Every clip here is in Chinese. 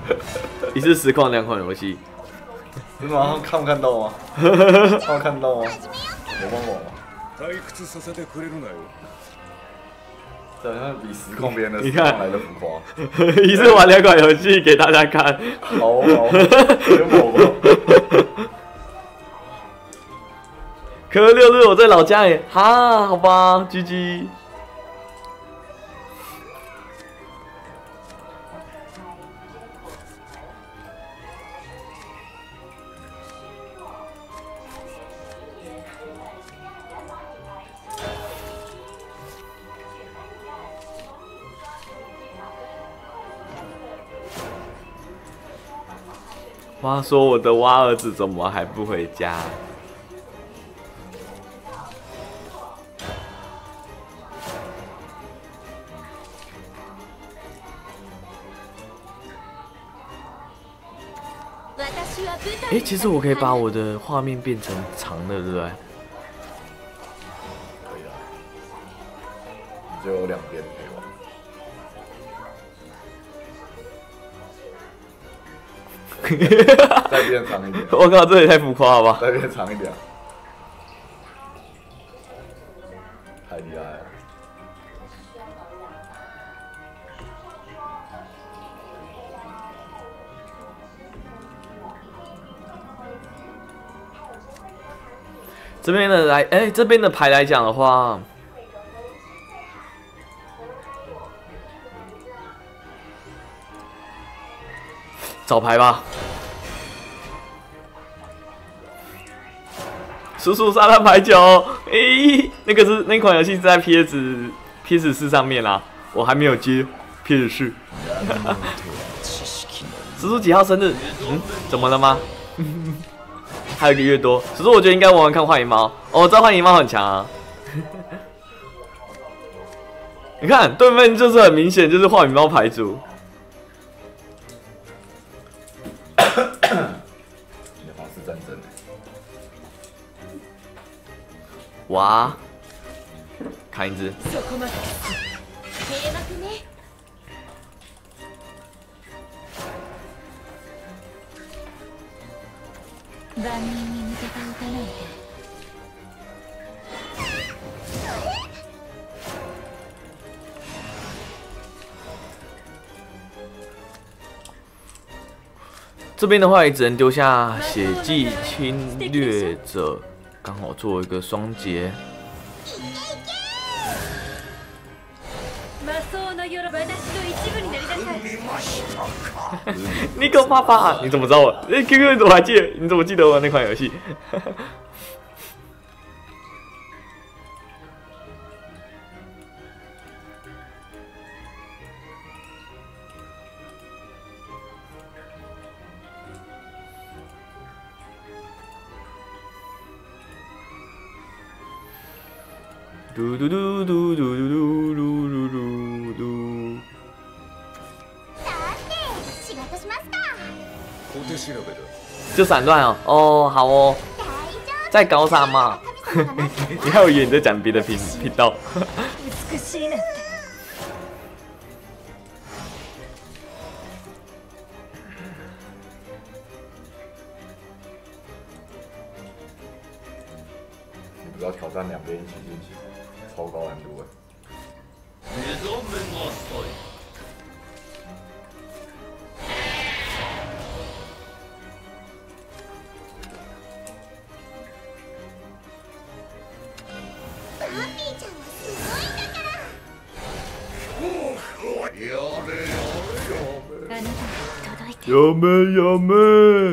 一次实况2款游戏。 你马上看不看到吗？看到吗？有帮我吗？这好像比实况别人的实况来的浮夸。 一次玩2款游戏给大家看。 好，有某吗？ 可6日我在老家耶，哈，好吧 ，GG。话说我的蛙儿子怎么还不回家？哎，其实我可以把我的画面变成长的，对不对？ 可以啊，你就有2边可以玩。再变长一点。 我靠，这也太浮夸了吧！ 再变长一点。太厉害了。 这边的这边的牌来讲的话，找牌吧。叔叔沙滩排球，那款游戏是在 PS4 上面啦，我还没有接 PS4。叔叔几号生日？怎么了吗？还有1个月多，叔叔我觉得应该玩玩看幻影猫。哦，我知道幻影猫很强啊。你看对面就是很明显就是幻影猫牌组。 你的皇室战争。 哇，看一只。这边的话也只能丢下血迹侵略者，刚好做一个双节。你给我爸爸，你怎么知道我？QQ 你怎么还记得？你怎么记得我那款游戏？嘟嘟嘟嘟嘟嘟嘟嘟嘟嘟。就散乱哦，哦好哦，在搞啥嘛？你还有以为你在讲别的频道？ 你不要挑战2边一起进行，超高难度哎。 有没？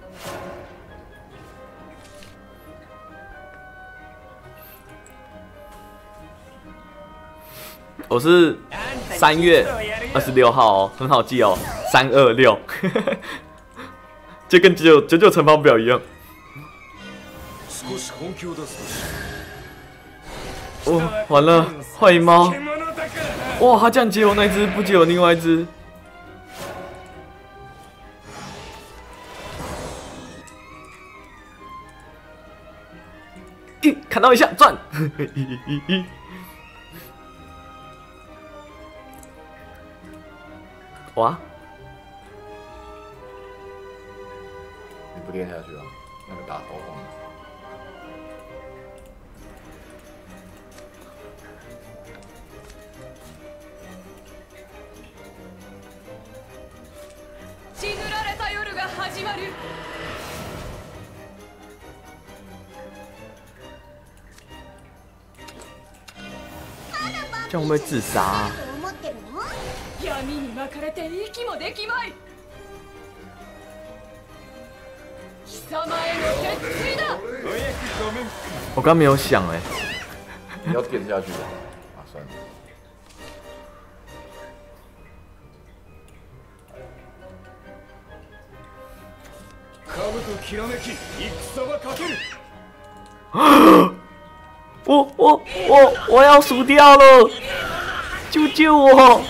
我是3月26号哦，很好记哦，326，就跟99乘法表一样。哦，完了，幻影猫！哇，他这样接我那只，不接我另外一只。砍到一下，赚！哇！ 不练下去啊，那个打头红。 血塗られた夜が始まる。 这样会不会自杀啊？ 闇に巻かれて息もできまい。貴様への鉄槌だ。 我刚没有想哎、 你要点下去的啊，算了。 兜きらめき戦はかける。 我要输掉了！救救我！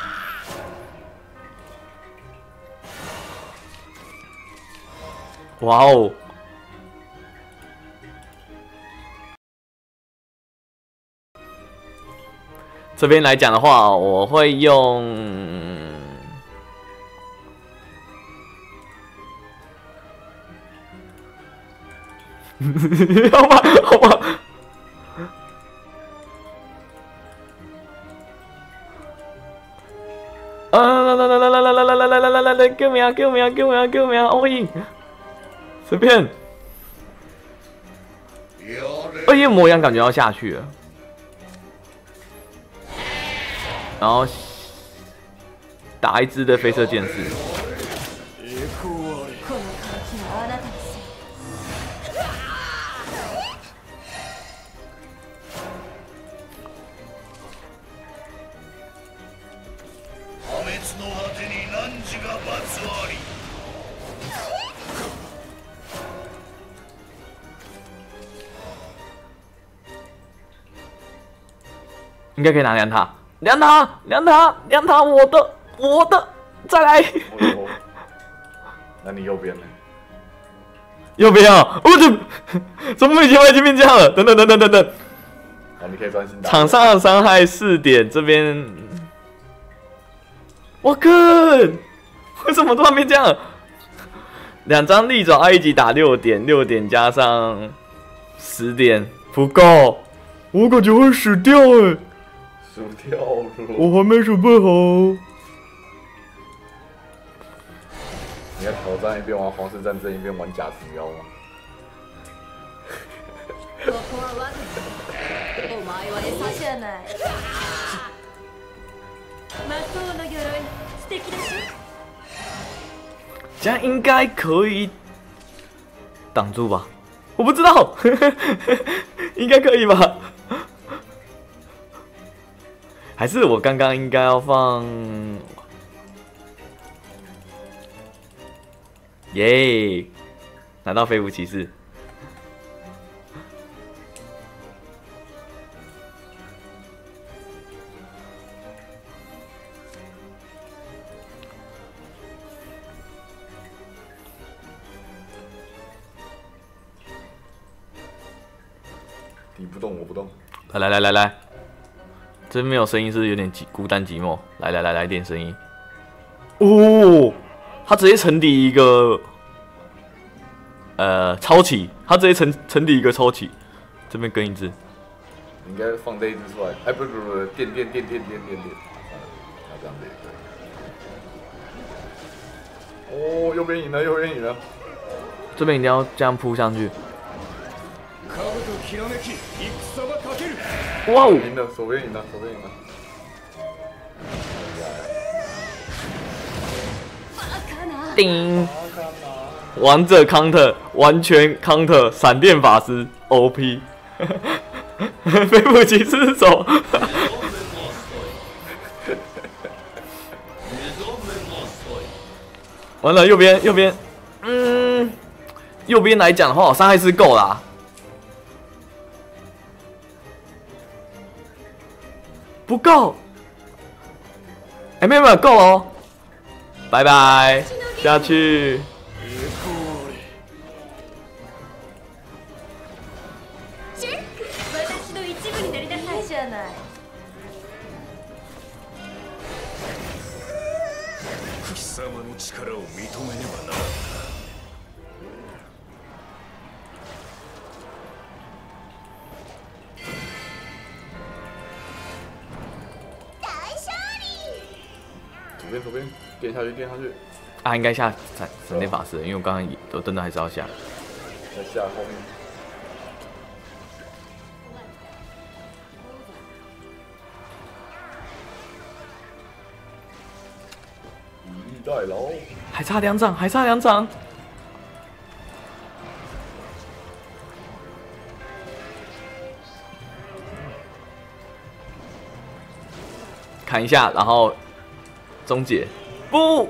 哇哦！这边来讲的话，我会用好吧，好吧。来，救命啊！救命啊！救命啊！救命啊！欧印，随便。二夜魔羊感觉要下去了，然后打一只的飞射剑士。应该可以拿两塔，两塔，我的，再来。 那你右边呢？ 右边啊！我怎么已经变这样了？等。 好，你可以专心打。 场上的伤害4点，这边，我靠！为什么突然变这样？2张利爪埃及打6点，6点加上10点不够，我感觉会死掉哎！ 输掉了， 我还没准备好。 你要挑战一边玩皇室战争，一边玩假直妖吗？ ここは我がお前は餌じゃない。魔法の鎧素敵でしょ。 这样应该可以挡住吧？我不知道，应该可以吧？还是我刚刚应该要放？耶！拿到飞舞骑士。 你不动，我不动。 来，这边没有声音是有点孤单寂寞。来点声音。哦，他直接沉底一个超起，他直接沉底一个超起，这边跟一只。 你应该放这一只出来。哎，不，电，这样子也可以。哦，右边赢了。 这边一定要这样扑上去。哇哦！ 赢了，左边赢了。 叮！王者 counter 完全 counter 闪电法师 OP， 飞步骑士手。完了，右边，右边来讲的话，我伤害是够啦。不够，没有够哦，拜拜，下去。 私の一部になりなさいじゃない。 貴様の力を認めねばな。 点下去，点下去， 啊，应该下闪电法师，因为我刚刚我真的还是要下。 再下后面。以逸待劳。 还差2场，还差2场。砍一下，然后终结。不，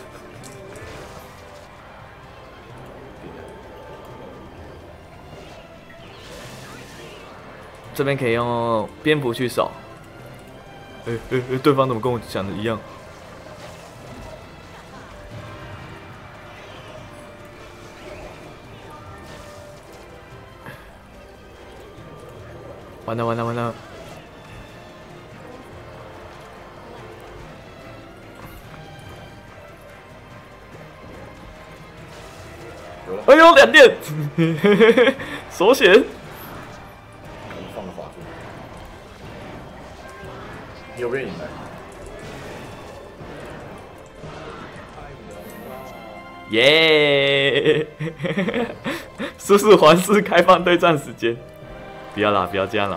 这边可以用蝙蝠去守。对方怎么跟我想的一样？完了完了完了！哎呦，2点，手险。 放个法术，你有没有赢来？ 耶！叔叔环视开放对战时间，不要啦，不要这样啦。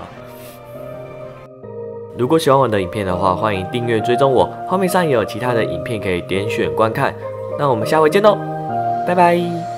如果喜欢我的影片的话，欢迎订阅追踪我，画面上也有其他的影片可以点选观看。那我们下回见喽，拜拜。